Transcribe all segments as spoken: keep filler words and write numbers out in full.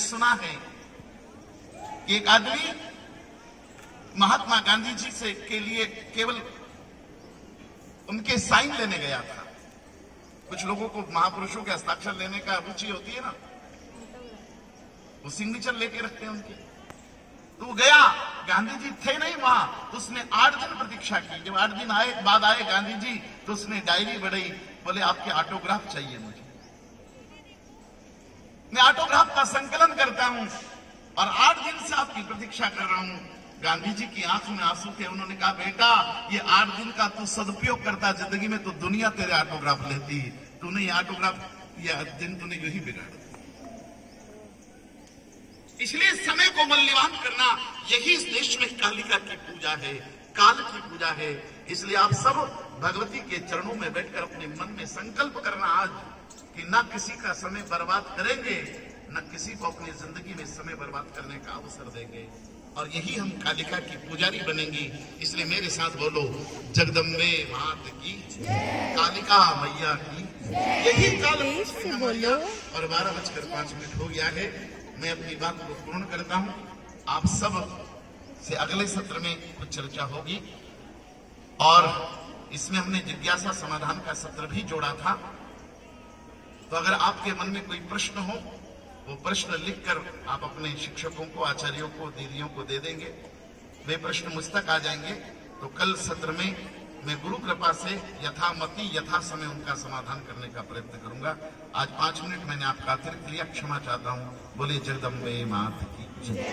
सुना है कि एक आदमी महात्मा गांधी जी से के लिए केवल उनके साइन लेने गया था। कुछ लोगों को महापुरुषों के हस्ताक्षर लेने का रुचि होती है ना, वो सिग्नेचर लेके रखते हैं उनके। तो वो गया, गांधी जी थे नहीं वहां, तो उसने आठ दिन प्रतीक्षा की। जब आठ दिन आए बाद आए गांधी जी, तो उसने डायरी बढ़ाई, बोले आपके ऑटोग्राफ चाहिए मुझे, मैं ऑटोग्राफ का संकलन करता हूं और आठ दिन से आपकी प्रतीक्षा कर रहा हूं। गांधी जी की आंखों में आंसू थे। उन्होंने कहा, बेटा ये आठ दिन का तू सदुपयोग करता जिंदगी में तो दुनिया तेरे ऑटोग्राफ लेती, तूने ये ऑटोग्राफ ये दिन तूने यू ही बिगाड़ दिया। इसलिए समय को मूल्यवान करना, यही इस देश में कालिका की पूजा है, काल की पूजा है। इसलिए आप सब भगवती के चरणों में बैठकर अपने मन में संकल्प करना आज कि न किसी का समय बर्बाद करेंगे, न किसी को अपनी जिंदगी में समय बर्बाद करने का अवसर देंगे, और यही हम कालिका की पुजारी बनेंगी। इसलिए मेरे साथ बोलो, जगदम्बे मात की, कालिका मैया की। यही काल बोलो। और बारह बजकर पांच मिनट हो गया है, मैं अपनी बात को पूर्ण करता हूं। आप सब से अगले सत्र में कुछ चर्चा होगी, और इसमें हमने जिज्ञासा समाधान का सत्र भी जोड़ा था। तो अगर आपके मन में कोई प्रश्न हो, वो प्रश्न लिखकर आप अपने शिक्षकों को, आचार्यों को, दीदियों को दे देंगे। वे प्रश्न मुझ तक आ जाएंगे, तो कल सत्र में मैं गुरु कृपा से यथामति यथा समय उनका समाधान करने का प्रयत्न करूंगा। आज पांच मिनट मैंने आपका अतिरिक्त लिया, क्षमा चाहता हूं। बोलिए जगदम्बे मात की जय।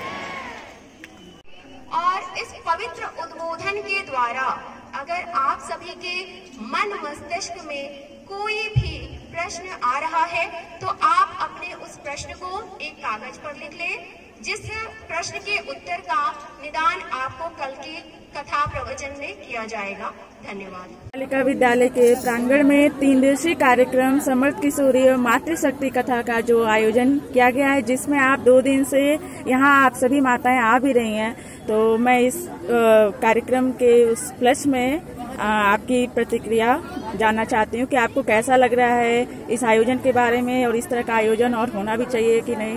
और इस पवित्र उद्बोधन के द्वारा अगर आप सभी के मन मस्तिष्क में कोई भी प्रश्न आ रहा है, तो आप अपने उस प्रश्न को एक कागज पर लिख लें, जिस प्रश्न के उत्तर का निदान आपको कल की कथा प्रवचन में किया जाएगा। धन्यवाद। कालिका विद्यालय के प्रांगण में तीन दिवसीय कार्यक्रम समर्थ किशोरी और मातृशक्ति कथा का जो आयोजन किया गया है, जिसमें आप दो दिन से यहाँ आप सभी माताएं आ भी रही हैं। तो मैं इस कार्यक्रम के उस प्लस में आ, आपकी प्रतिक्रिया जानना चाहती हूँ कि आपको कैसा लग रहा है इस आयोजन के बारे में, और इस तरह का आयोजन और होना भी चाहिए कि नहीं।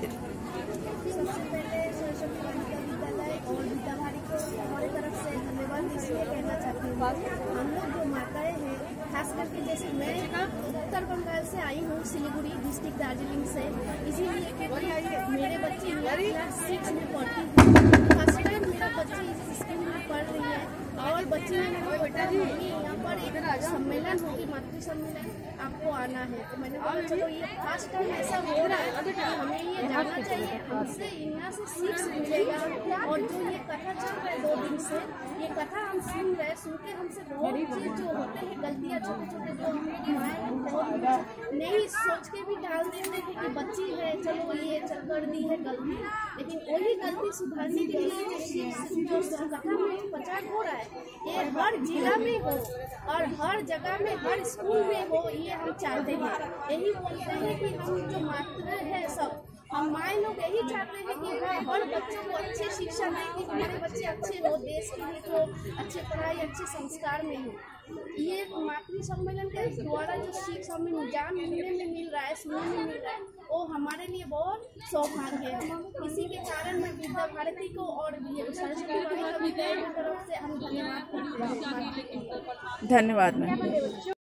हम लोग जो माताएं हैं, खास करके जैसे मैं उत्तर बंगाल से आई हूँ, सिलीगुड़ी डिस्ट्रिक्ट दार्जिलिंग से, इसीलिए कि मेरे बच्चे क्लास सिक्स में पढ़ती हूँ। फर्स्ट टाइम मेरा बच्ची इस स्कूल में पढ़ रही है, और बच्ची ने मेरे बेटा जी यहाँ पर एक सम्मेलन होगी, मातृ सम्मेलन, आपको आना है। तो मैंने बोला चलो ये फर्स्ट टाइम ऐसा हो रहा है, हमें ये जानना चाहिए, हमसे यहाँ से सीख मिलेगा। और जो ये कथा चल रहा है दो दिन से, ये कथा हम सुन रहे, सुन के हमसे बहुत चीज जो होते हैं गलतियाँ, छोटे छोटे जो हमारी माएँ बहुत नहीं सोच के भी डाल देते हैं कि बच्ची है, चलो ये चल कर दी है गलती, लेकिन वही गलती सुधारने के लिए जो कथा में प्रचार हो रहा है, ये हर जिला में हो और हर जगह में, हर स्कूल में हो, ये हम चाहते हैं। यही बोलते हैं कि हम जो मात्र है सब, हम माए लोग यही चाहते हैं कि हर बच्चों को अच्छी शिक्षा दें, कि हमारे बच्चे अच्छे हो, देश के लिए तो अच्छे पढ़ाई, अच्छे संस्कार में हो। ये मातृ सम्मेलन के द्वारा जो सीख हमें ज्ञान मिलने में मिल रहा है, सुनने में मिल रहा है, वो हमारे लिए बहुत सौभाग्य है। इसी के कारण मैं विद्या भारती को और सरस्वती माता की तरफ से हम धन्यवाद। धन्यवाद मैम।